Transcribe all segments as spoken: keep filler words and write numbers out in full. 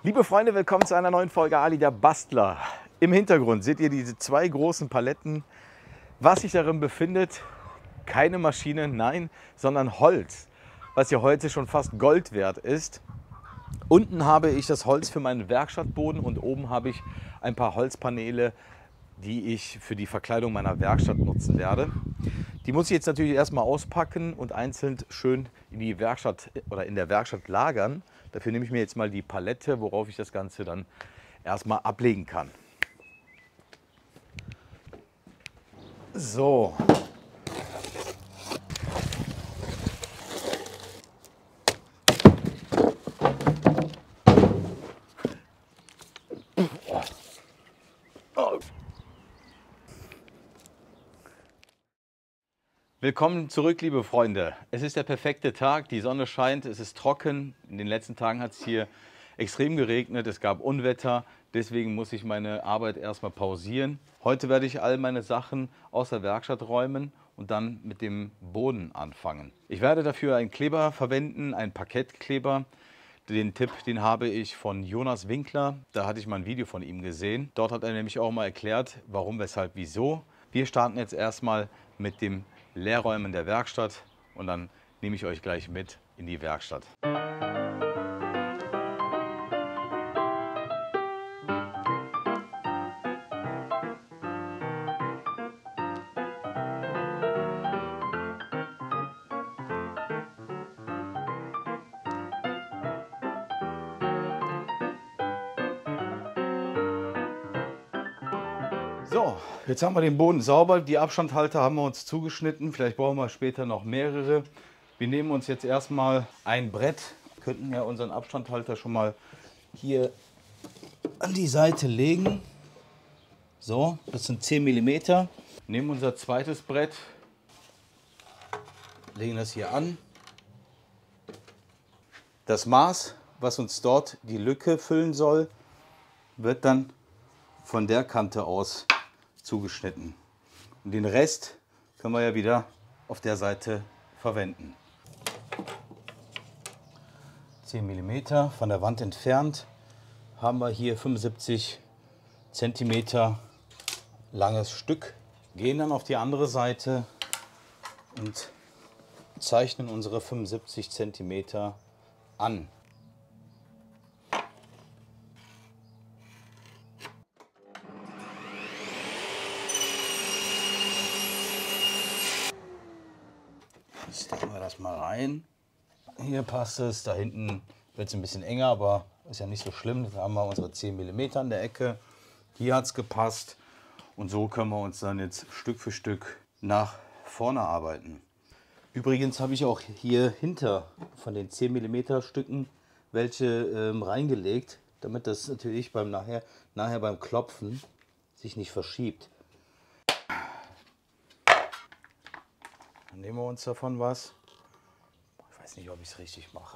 Liebe Freunde, willkommen zu einer neuen Folge Ali der Bastler. Im Hintergrund seht ihr diese zwei großen Paletten. Was sich darin befindet, keine Maschine, nein, sondern Holz, was ja heute schon fast Gold wert ist. Unten habe ich das Holz für meinen Werkstattboden und oben habe ich ein paar Holzpaneele, die ich für die Verkleidung meiner Werkstatt nutzen werde. Die muss ich jetzt natürlich erstmal auspacken und einzeln schön in die Werkstatt oder in der Werkstatt lagern. Dafür nehme ich mir jetzt mal die Palette, worauf ich das Ganze dann erstmal ablegen kann. So. Willkommen zurück, liebe Freunde. Es ist der perfekte Tag, die Sonne scheint, es ist trocken. In den letzten Tagen hat es hier extrem geregnet, es gab Unwetter, deswegen muss ich meine Arbeit erstmal pausieren. Heute werde ich all meine Sachen aus der Werkstatt räumen und dann mit dem Boden anfangen. Ich werde dafür einen Kleber verwenden, einen Parkettkleber. Den Tipp, den habe ich von Jonas Winkler, da hatte ich mal ein Video von ihm gesehen. Dort hat er nämlich auch mal erklärt, warum, weshalb, wieso. Wir starten jetzt erstmal mit dem Leerräumen der Werkstatt und dann nehme ich euch gleich mit in die Werkstatt. So, jetzt haben wir den Boden sauber. Die Abstandhalter haben wir uns zugeschnitten. Vielleicht brauchen wir später noch mehrere. Wir nehmen uns jetzt erstmal ein Brett. Wir könnten ja unseren Abstandhalter schon mal hier an die Seite legen. So, das sind zehn Millimeter. Nehmen unser zweites Brett, legen das hier an. Das Maß, was uns dort die Lücke füllen soll, wird dann von der Kante aus zugeschnitten. Und den Rest können wir ja wieder auf der Seite verwenden. zehn Millimeter von der Wand entfernt haben wir hier fünfundsiebzig Zentimeter langes Stück. Gehen dann auf die andere Seite und zeichnen unsere fünfundsiebzig Zentimeter an. Stecken wir das mal rein. Hier passt es, da hinten wird es ein bisschen enger, aber ist ja nicht so schlimm. Da haben wir unsere zehn Millimeter an der Ecke. Hier hat es gepasst und so können wir uns dann jetzt Stück für Stück nach vorne arbeiten. Übrigens habe ich auch hier hinter von den zehn Millimeter Stücken welche ähm, reingelegt, damit das natürlich beim nachher, nachher beim Klopfen sich nicht verschiebt. Dann nehmen wir uns davon was. Ich weiß nicht, ob ich es richtig mache.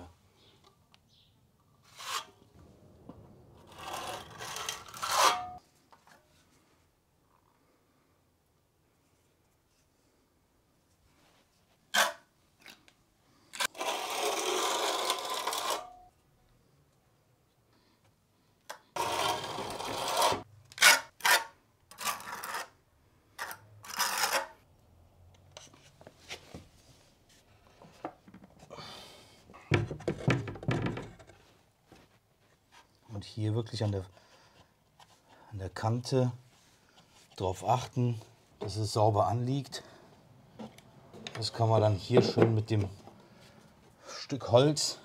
Und hier wirklich an der, an der Kante darauf achten, dass es sauber anliegt. Das kann man dann hier schön mit dem Stück Holz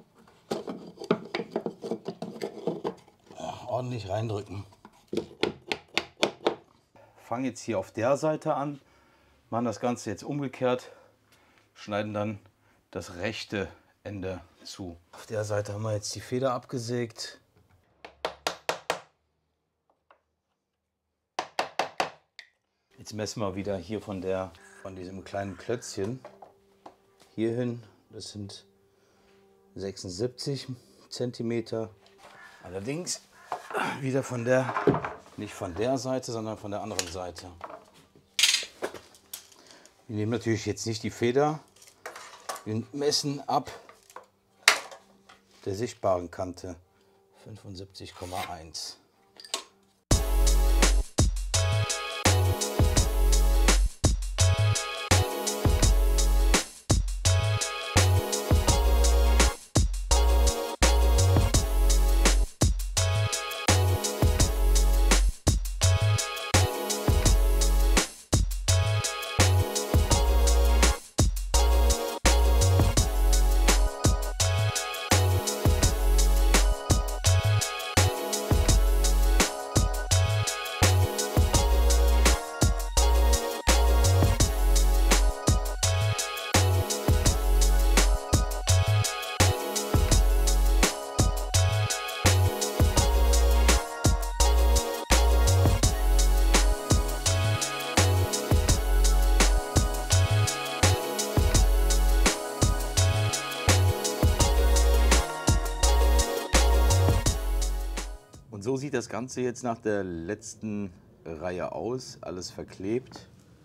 ordentlich reindrücken. Fangen jetzt hier auf der Seite an, machen das Ganze jetzt umgekehrt, schneiden dann das rechte Ende zu. Auf der Seite haben wir jetzt die Feder abgesägt. Jetzt messen wir wieder hier von, der, von diesem kleinen Klötzchen hierhin. Das sind sechsundsiebzig Zentimeter. Allerdings wieder von der, nicht von der Seite, sondern von der anderen Seite. Wir nehmen natürlich jetzt nicht die Feder. Wir messen ab der sichtbaren Kante fünfundsiebzig Komma eins. Und so sieht das Ganze jetzt nach der letzten Reihe aus, alles verklebt.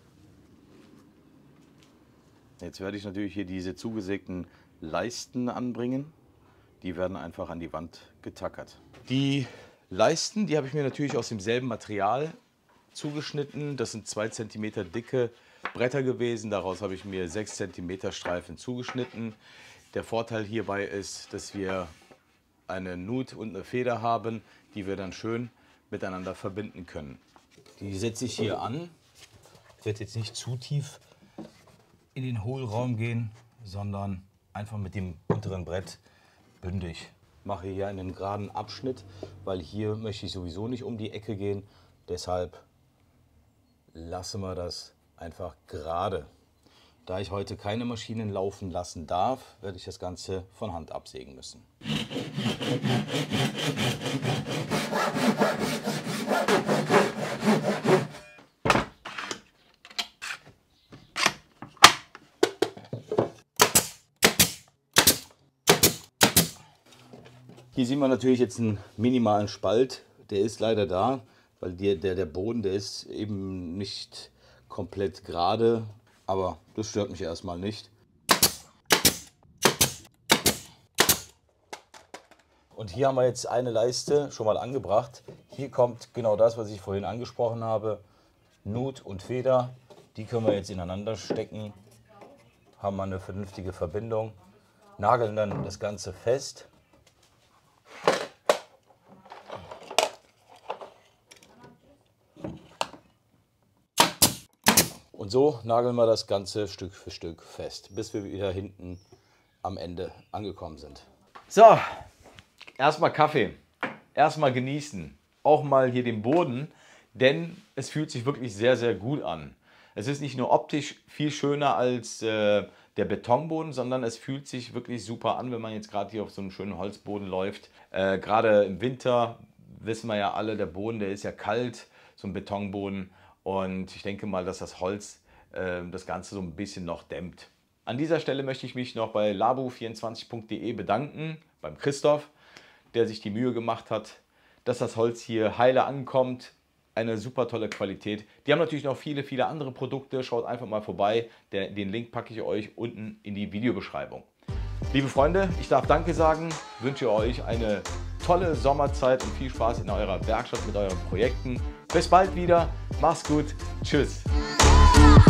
Jetzt werde ich natürlich hier diese zugesägten Leisten anbringen. Die werden einfach an die Wand getackert. Die Leisten, die habe ich mir natürlich aus demselben Material zugeschnitten. Das sind zwei Zentimeter dicke Bretter gewesen. Daraus habe ich mir sechs Zentimeter Streifen zugeschnitten. Der Vorteil hierbei ist, dass wir eine Nut und eine Feder haben, die wir dann schön miteinander verbinden können. Die setze ich hier an. Ich werde jetzt nicht zu tief in den Hohlraum gehen, sondern einfach mit dem unteren Brett bündig. Mache hier einen geraden Abschnitt, weil hier möchte ich sowieso nicht um die Ecke gehen. Deshalb lassen wir das einfach gerade. Da ich heute keine Maschinen laufen lassen darf, werde ich das Ganze von Hand absägen müssen. Hier sieht man natürlich jetzt einen minimalen Spalt. Der ist leider da, weil der, der, der Boden, der ist eben nicht komplett gerade. Aber das stört mich erstmal nicht. Und hier haben wir jetzt eine Leiste schon mal angebracht. Hier kommt genau das, was ich vorhin angesprochen habe. Nut und Feder. Die können wir jetzt ineinander stecken. Haben wir eine vernünftige Verbindung. Nageln dann das Ganze fest. Und so nageln wir das Ganze Stück für Stück fest, bis wir wieder hinten am Ende angekommen sind. So, erstmal Kaffee, erstmal genießen, auch mal hier den Boden, denn es fühlt sich wirklich sehr, sehr gut an. Es ist nicht nur optisch viel schöner als äh, der Betonboden, sondern es fühlt sich wirklich super an, wenn man jetzt gerade hier auf so einem schönen Holzboden läuft. Äh, gerade im Winter wissen wir ja alle, der Boden, der ist ja kalt, so ein Betonboden. Und ich denke mal, dass das Holz äh, das Ganze so ein bisschen noch dämmt. An dieser Stelle möchte ich mich noch bei labu vierundzwanzig punkt de bedanken, beim Christoph, der sich die Mühe gemacht hat, dass das Holz hier heile ankommt. Eine super tolle Qualität. Die haben natürlich noch viele, viele andere Produkte. Schaut einfach mal vorbei. Der, den Link packe ich euch unten in die Videobeschreibung. Liebe Freunde, ich darf Danke sagen, wünsche euch eine tolle Sommerzeit und viel Spaß in eurer Werkstatt mit euren Projekten. Bis bald wieder, macht's gut, tschüss.